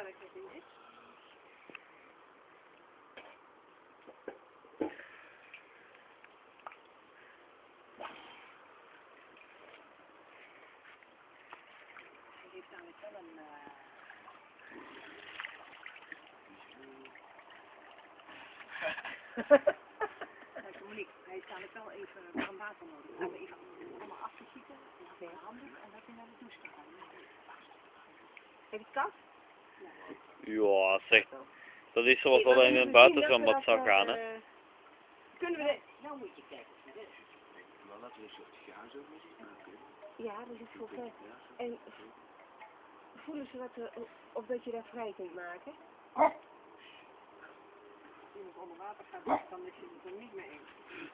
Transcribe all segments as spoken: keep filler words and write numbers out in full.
werken vind ik. Hij heeft namelijk wel een... Uh... Kijk, Monique, hij heeft namelijk wel even warm water nodig. Laten we even allemaal afgeschieten, laten we handen en dat hij naar de douche gaat. Heb je het koud? Ja, zeg. Dat is zoals dat in het buitenzwembad zou gaan, hè. Uh, kunnen we de... Nou moet je kijken. Maar laten we een soort gaan zo maken. Ja, dat is voor ver. En voelen ze dat er, of dat je daar vrij kunt maken? Als iemand onder water gaat, dan is je het er niet mee eens.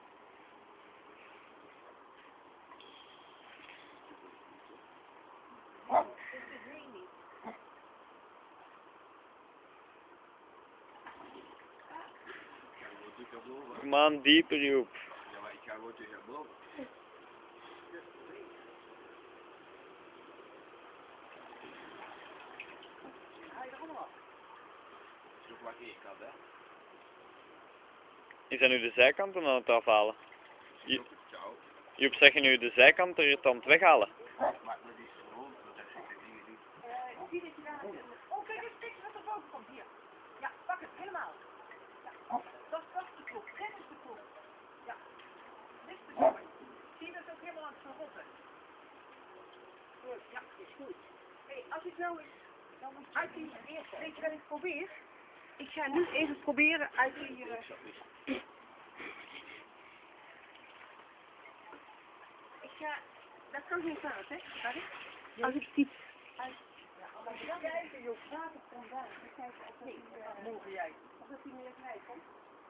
Kom aan, dieper, Joep. Ja, maar ik ga gewoon tegen boven. Haal je er allemaal af? Zo vlak één kant, hè? Is dat nu de zijkanten aan het afhalen? Jo Joep, zeg je nu de zijkant er het aan het weghalen? Maar dat is gewoon, dat heb ik de dingen niet. Uh, zie dat je daar... Oh, kijk eens, kijk eens wat er boven komt, hier. Ja, pak het, helemaal. Ja, dat, dat is de klok, dit is de klok. Ja, dit is de klok. Zie je dat ook helemaal aan het verrotten? Goed, ja, is goed. Hé, hey, als het nou is, dan moet je uit die... Weet je wat ik probeer? Ik ga nu even proberen uit die... Uh, ik ga... Dat kan geen kwaad, hè? Ga ik? Ja. Als ik typ... Uit... Ja, als je dan kijken, joh, water komt daar. Dan kijken of dat hij... Uh, morgen jij. Of dat hij meer vrij komt.